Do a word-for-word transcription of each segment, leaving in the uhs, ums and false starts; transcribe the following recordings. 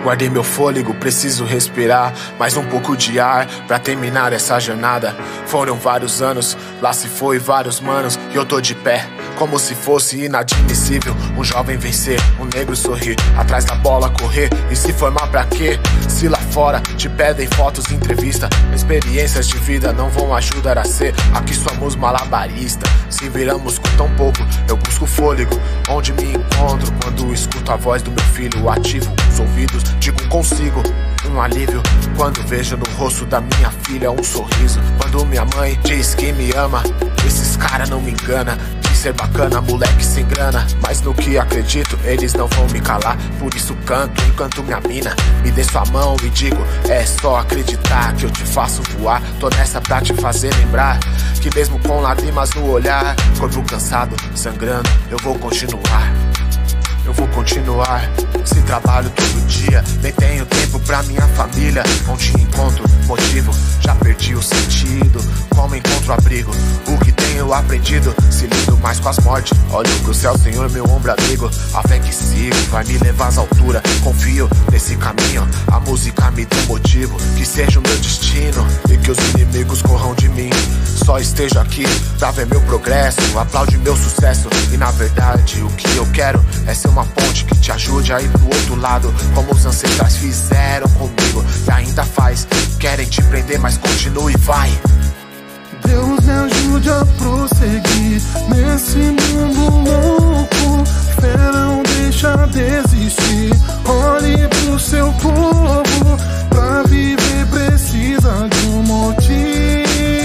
Guardei meu fôlego, preciso respirar mais um pouco de ar pra terminar essa jornada. Foram vários anos, lá se foi vários manos, e eu tô de pé, como se fosse inadmissível um jovem vencer, um negro sorrir, atrás da bola correr e se formar pra quê? Se lá fora te pedem fotos e entrevista, experiências de vida não vão ajudar a ser. Aqui somos malabarista, se viramos com tão pouco, eu busco fôlego onde me encontro. Quando escuto a voz do meu filho, ativo os ouvidos, digo consigo um alívio. Quando vejo no rosto da minha filha um sorriso, quando minha mãe diz que me ama, esses cara não me engana. De ser bacana, moleque sem grana, mas no que acredito eles não vão me calar. Por isso canto, encanto minha mina, me dê sua mão e digo, é só acreditar que eu te faço voar. Tô nessa pra te fazer lembrar que mesmo com lágrimas no olhar, corpo cansado, sangrando, eu vou continuar. Eu vou continuar, se trabalho todo dia, nem tenho tempo pra minha família. Onde encontro motivo, já perdi o sentido. Como encontro abrigo, o que tenho aprendido? Se lido mais com as mortes, olho pro céu, Senhor, meu ombro amigo. A fé que sigo vai me levar às alturas, confio nesse caminho. A música me dá motivo, que seja o meu destino e que os inimigos corram de mim. Só esteja aqui pra ver meu progresso, aplaude meu sucesso. E na verdade o que eu quero é ser uma ponte que te ajude a ir pro outro lado, como os ancestrais fizeram comigo e ainda faz. Querem te prender, mas continue e vai. Deus me ajude a prosseguir nesse mundo louco. Fé não deixa desistir. Olhe pro seu povo, pra viver precisa de um motivo.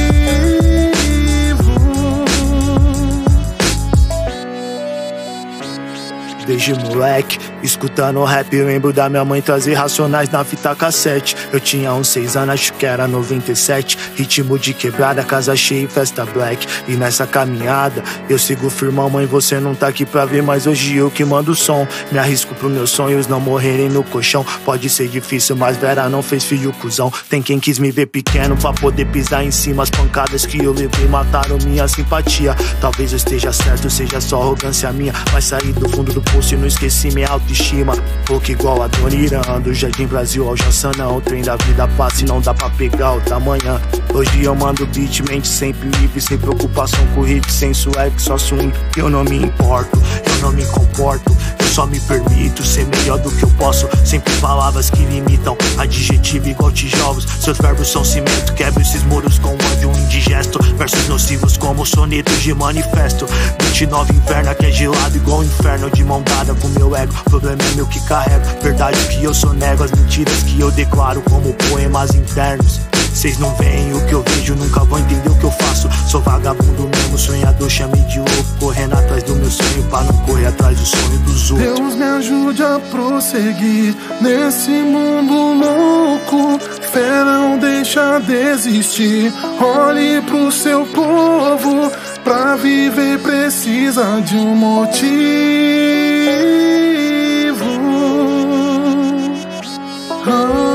Desde moleque, escutando rap, eu lembro da minha mãe trazer Racionais na fita cassete. Eu tinha uns seis anos, acho que era noventa e sete. Ritmo de quebrada, casa cheia e festa black. E nessa caminhada, eu sigo firmão. Mãe, você não tá aqui pra ver, mas hoje eu que mando o som. Me arrisco pros meus sonhos não morrerem no colchão. Pode ser difícil, mas Vera não fez filho cuzão. Tem quem quis me ver pequeno pra poder pisar em cima. As pancadas que eu levei mataram minha simpatia. Talvez eu esteja certo, seja só arrogância minha, mas saí do fundo do poço e não esqueci minha autoestima. Pouco igual a Dona Irã, do Jardim Brasil ao Jaçanã. O trem da vida passa e não dá pra pegar o da manhã. Hoje eu mando beat, mente sempre livre, sem preocupação com hit, sem swag, só swing. Eu não me importo, eu não me comporto, eu só me permito ser melhor do que eu posso. Sempre palavras que limitam, adjetivo igual tijolos. Seus verbos são cimento, quebro esses muros com ódio indigesto. Versos nocivos como sonetos de manifesto. vinte e nove inverno que é gelado igual inferno, de mão dada com meu ego, o problema é meu que carrego. Verdade que eu sou nego, as mentiras que eu declaro como poemas internos. Cês não veem o que eu vejo, nunca vão entender o que eu faço. Sou vagabundo mesmo, sonhador, chamei de louco, correndo atrás do meu sonho pra não correr atrás do sonho dos outros. Deus me ajude a prosseguir nesse mundo louco. Fé não deixa desistir. Olhe pro seu povo, pra viver precisa de um motivo. Oh.